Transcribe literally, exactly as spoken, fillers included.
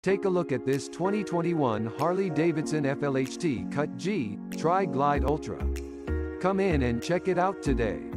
Take a look at this twenty twenty-one Harley-Davidson Flhtcutg Tri-Glide Ultra. Come in and check it out today.